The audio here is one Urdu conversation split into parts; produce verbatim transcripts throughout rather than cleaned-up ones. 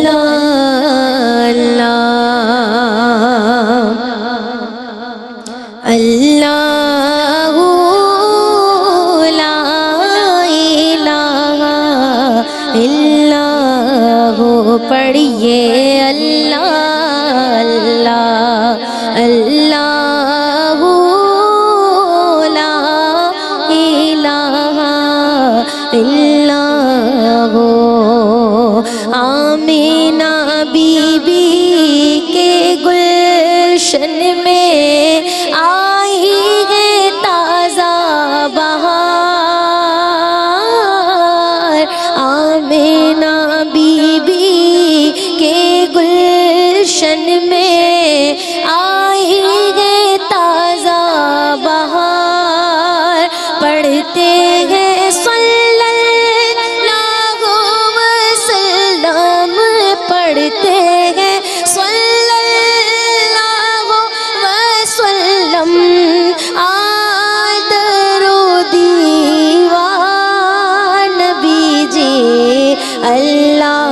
اللہ لا الہ الا ہو پڑھیے اللہ اللہ اللہ لا الہ الا ہو آمینہ بی بی کے گلشن میں آئی ہے تازہ بہار آمینہ بی بی کے گلشن میں آئی ہے تازہ بہار پڑھتے ہیں صلی اللہ وسلم پڑھتے ہیں صلی اللہ وسلم آج درود دیوان نبی جی اللہ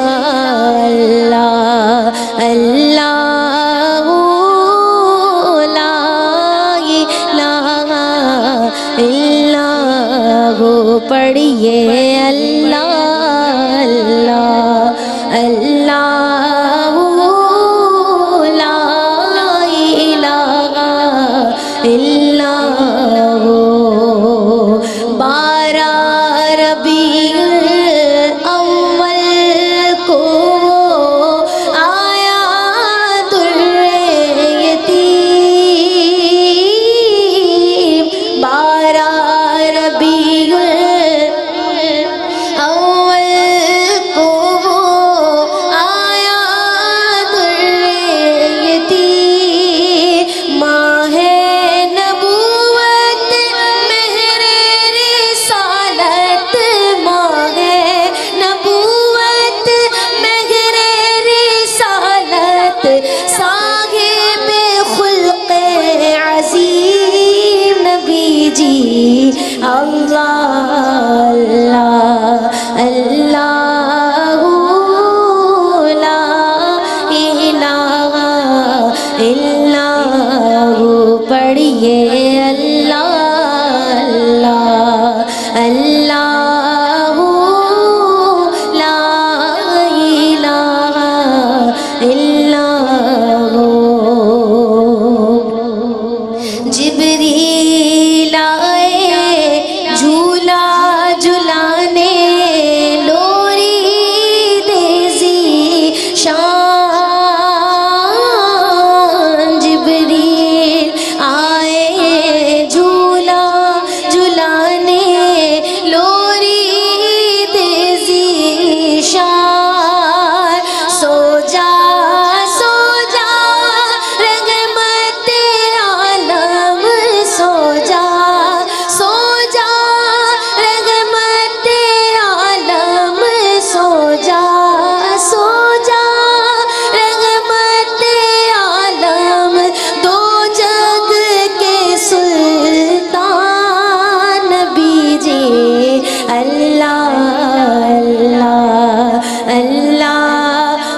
اللہ اللہ لا الہ الا ہو پڑھیے اللہ اللہ اللہ لا الہ الا ہو بارہ ربیع الاول کو آیا در یتیم بارہ ربیع الاول کو آیا در یتیم ماہ نبوت مہر رسالت ماہ نبوت مہر رسالت صاحب خلق عظیم نبی جی اللہ اللہ اللہ لا الہ الا ہو پڑھیے اللہ اللہ اللہ لا الہ الا ہو جبریل آئے جھولا جھلانے لوری دیزی شان جبریل آئے جھولا جھلانے لوری دیزی شان سو جا سو جا رحمت عالم سو جا سو جا رحمت عالم سو جا سو جا رحمت عالم دو جگ کے سلطان نبی جی اللہ اللہ اللہ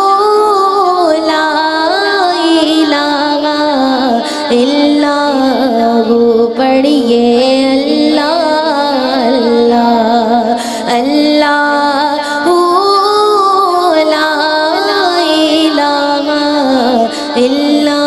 لا الہ الا ہو پڑھیے اللہ اللہ اللہ لا الہ الا